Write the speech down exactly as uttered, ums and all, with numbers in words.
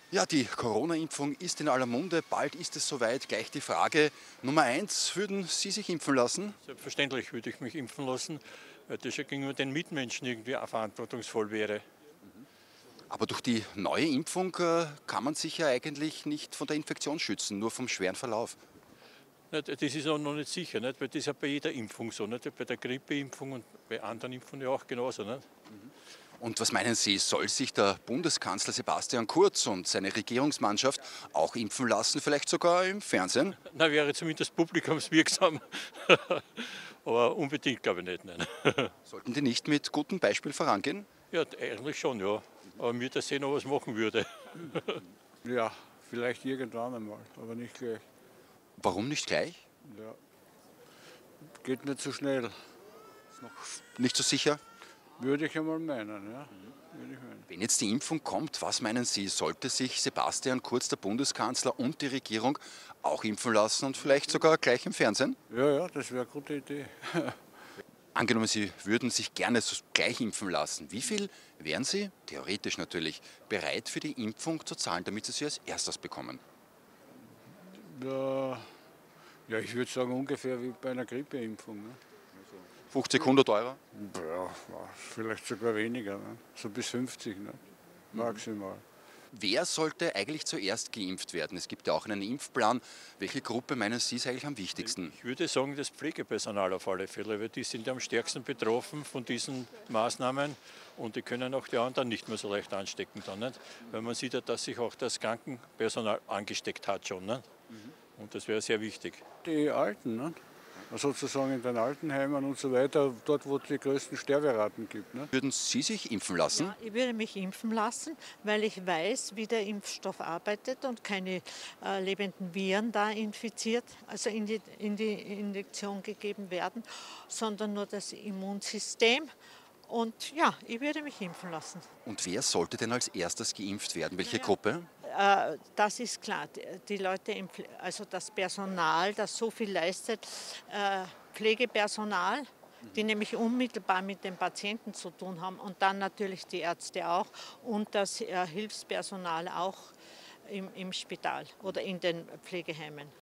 Ja, die Corona-Impfung ist in aller Munde. Bald ist es soweit. Gleich die Frage Nummer eins: Würden Sie sich impfen lassen? Selbstverständlich würde ich mich impfen lassen, weil das ja gegenüber den Mitmenschen irgendwie auch verantwortungsvoll wäre. Aber durch die neue Impfung äh, kann man sich ja eigentlich nicht von der Infektion schützen, nur vom schweren Verlauf. Nicht, das ist auch noch nicht sicher, nicht? Weil das ist ja bei jeder Impfung so, nicht? Bei der Grippeimpfung und bei anderen Impfungen ja auch genauso. Nicht? Und was meinen Sie, soll sich der Bundeskanzler Sebastian Kurz und seine Regierungsmannschaft auch impfen lassen, vielleicht sogar im Fernsehen? Na, wäre zumindest publikumswirksam, aber unbedingt glaube ich nicht. Nein. Sollten die nicht mit gutem Beispiel vorangehen? Ja, eigentlich schon, ja. Aber mir das sehen, ob er was machen würde. Ja, vielleicht irgendwann einmal, aber nicht gleich. Warum nicht gleich? Ja. Geht nicht so schnell, Nicht so sicher? würde ich einmal meinen. Ja? Würde ich meinen. Wenn jetzt die Impfung kommt, was meinen Sie, sollte sich Sebastian Kurz, der Bundeskanzler und die Regierung auch impfen lassen und vielleicht sogar gleich im Fernsehen? Ja, ja, das wäre eine gute Idee. Angenommen, Sie würden sich gerne so gleich impfen lassen. Wie viel wären Sie, theoretisch natürlich, bereit für die Impfung zu zahlen, damit Sie sie als erstes bekommen? Ja, ja, ich würde sagen ungefähr wie bei einer Grippeimpfung. Ne? fünfzig, hundert Euro? Ja, vielleicht sogar weniger, ne? So bis fünfzig, ne? Maximal. Wer sollte eigentlich zuerst geimpft werden? Es gibt ja auch einen Impfplan. Welche Gruppe meinen Sie ist eigentlich am wichtigsten? Ich würde sagen, das Pflegepersonal auf alle Fälle, weil die sind ja am stärksten betroffen von diesen Maßnahmen und die können auch die anderen nicht mehr so leicht anstecken dann, nicht? Weil man sieht ja, dass sich auch das Krankenpersonal angesteckt hat schon, nicht? Und das wäre sehr wichtig. Die Alten, ne? Sozusagen in den Altenheimen und so weiter, dort wo es die größten Sterberaten gibt. Ne? Würden Sie sich impfen lassen? Ja, ich würde mich impfen lassen, weil ich weiß, wie der Impfstoff arbeitet und keine äh, lebenden Viren da infiziert, also in die, in die Injektion gegeben werden, sondern nur das Immunsystem. Und ja, ich würde mich impfen lassen. Und wer sollte denn als erstes geimpft werden? Welche Naja. Gruppe? Äh, Das ist klar. Die die Leute, im Pfle- also das Personal, das so viel leistet, äh, Pflegepersonal, die nämlich unmittelbar mit den Patienten zu tun haben und dann natürlich die Ärzte auch und das äh, Hilfspersonal auch im, im Spital oder in den Pflegeheimen.